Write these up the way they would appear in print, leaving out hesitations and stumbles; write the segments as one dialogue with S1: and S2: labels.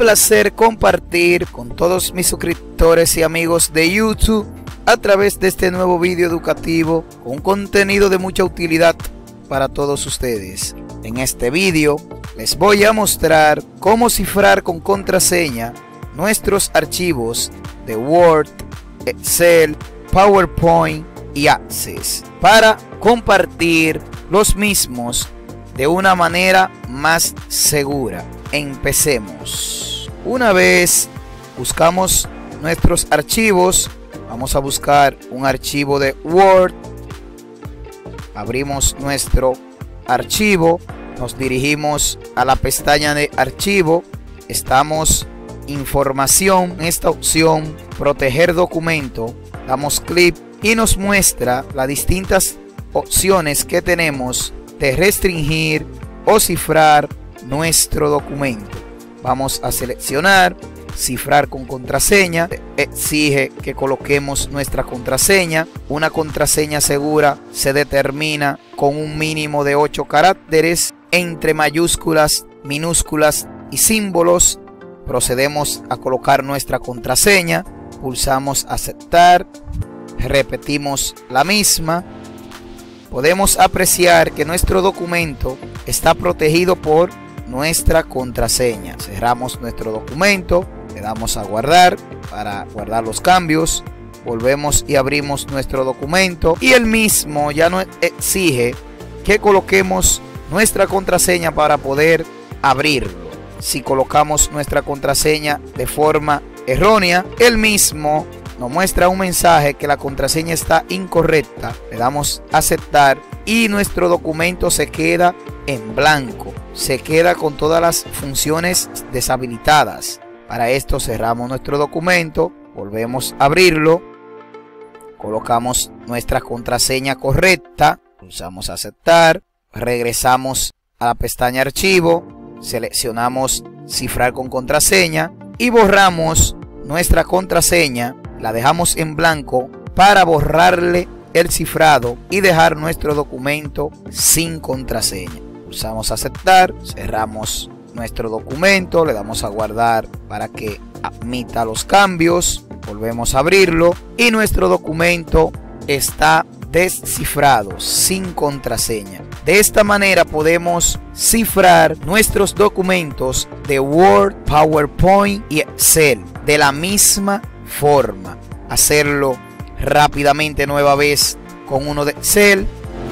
S1: placer compartir con todos mis suscriptores y amigos de YouTube a través de este nuevo vídeo educativo con contenido de mucha utilidad para todos ustedes. En este vídeo les voy a mostrar cómo cifrar con contraseña nuestros archivos de Word, Excel, PowerPoint y Access para compartir los mismos de una manera más segura. Empecemos. Una vez buscamos nuestros archivos, vamos a buscar un archivo de Word. Abrimos nuestro archivo, nos dirigimos a la pestaña de archivo, estamos información, en esta opción proteger documento, damos clic y nos muestra las distintas opciones que tenemos de restringir o cifrar nuestro documento. Vamos a seleccionar cifrar con contraseña. Exige que coloquemos nuestra contraseña. Una contraseña segura se determina con un mínimo de 8 caracteres entre mayúsculas, minúsculas y símbolos. Procedemos a colocar nuestra contraseña, pulsamos aceptar, repetimos la misma. Podemos apreciar que nuestro documento está protegido por nuestra contraseña. Cerramos nuestro documento, le damos a guardar para guardar los cambios, volvemos y abrimos nuestro documento y el mismo ya nos exige que coloquemos nuestra contraseña para poder abrirlo. Si colocamos nuestra contraseña de forma errónea, el mismo nos muestra un mensaje que la contraseña está incorrecta. Le damos a aceptar y nuestro documento se queda en blanco. Se queda con todas las funciones deshabilitadas. Para esto cerramos nuestro documento, volvemos a abrirlo, colocamos nuestra contraseña correcta, pulsamos aceptar, regresamos a la pestaña archivo, seleccionamos cifrar con contraseña y borramos nuestra contraseña, la dejamos en blanco para borrarle el cifrado y dejar nuestro documento sin contraseña. Pulsamos aceptar, cerramos nuestro documento, le damos a guardar para que admita los cambios, volvemos a abrirlo y nuestro documento está descifrado sin contraseña. De esta manera podemos cifrar nuestros documentos de Word, PowerPoint y Excel de la misma forma. Hacerlo rápidamente nueva vez con uno de Excel.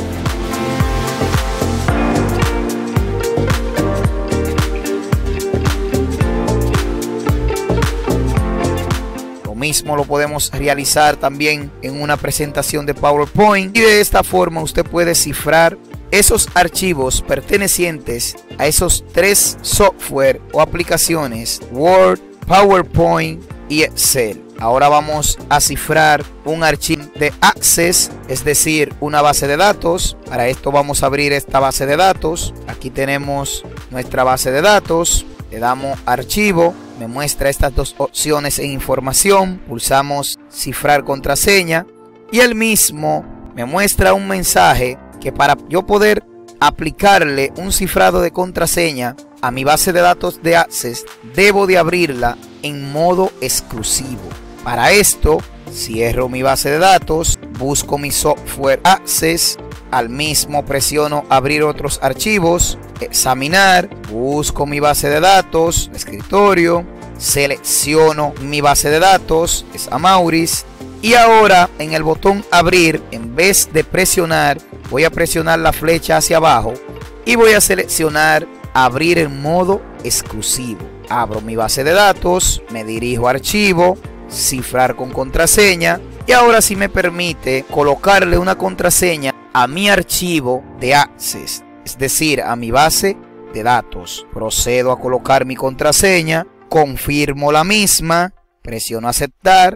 S1: Lo mismo lo podemos realizar también en una presentación de PowerPoint y de esta forma usted puede cifrar esos archivos pertenecientes a esos tres software o aplicaciones Word, PowerPoint y Excel. Ahora vamos a cifrar un archivo de Access, es decir, una base de datos. Para esto vamos a abrir esta base de datos. Aquí tenemos nuestra base de datos. Le damos archivo, me muestra estas dos opciones en información. Pulsamos cifrar contraseña y el mismo me muestra un mensaje que para yo poder aplicarle un cifrado de contraseña a mi base de datos de Access, debo de abrirla en modo exclusivo. Para esto, cierro mi base de datos, busco mi software Access, al mismo presiono abrir otros archivos, examinar, busco mi base de datos, escritorio, selecciono mi base de datos, es Amauris, y ahora en el botón abrir, en vez de presionar, voy a presionar la flecha hacia abajo y voy a seleccionar abrir en modo exclusivo. Abro mi base de datos, me dirijo a archivo, cifrar con contraseña y ahora sí me permite colocarle una contraseña a mi archivo de Access, es decir, a mi base de datos. Procedo a colocar mi contraseña, confirmo la misma, presiono aceptar,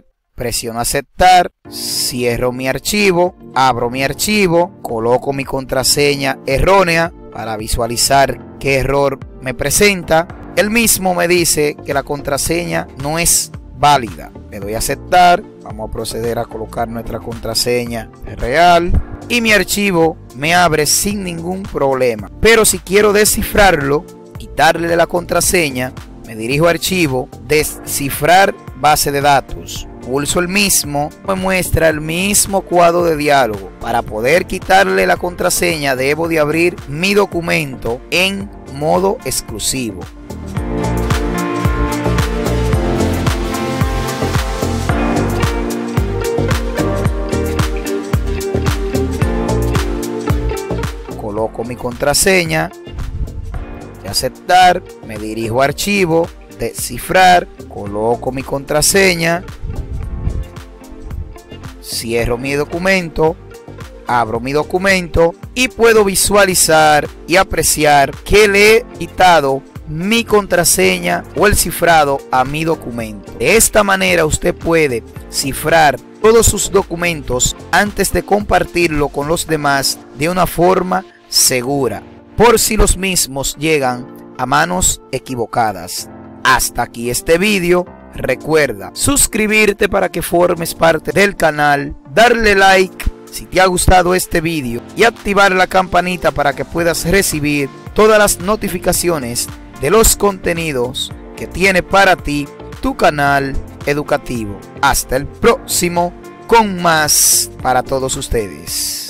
S1: cierro mi archivo, abro mi archivo, coloco mi contraseña errónea para visualizar qué error me presenta. El mismo me dice que la contraseña no es válida. Le doy a aceptar, vamos a proceder a colocar nuestra contraseña real y mi archivo me abre sin ningún problema. Pero si quiero descifrarlo, quitarle la contraseña, me dirijo a archivo, descifrar base de datos. Pulso el mismo, me muestra el mismo cuadro de diálogo. Para poder quitarle la contraseña debo de abrir mi documento en modo exclusivo. Coloco mi contraseña, de aceptar, me dirijo a archivo, descifrar, coloco mi contraseña, cierro mi documento, abro mi documento y puedo visualizar y apreciar que le he quitado mi contraseña o el cifrado a mi documento. De esta manera usted puede cifrar todos sus documentos antes de compartirlo con los demás de una forma segura, por si los mismos llegan a manos equivocadas. Hasta aquí este vídeo. Recuerda suscribirte para que formes parte del canal, darle like si te ha gustado este vídeo y activar la campanita para que puedas recibir todas las notificaciones de los contenidos que tiene para ti tu canal educativo. Hasta el próximo con más para todos ustedes.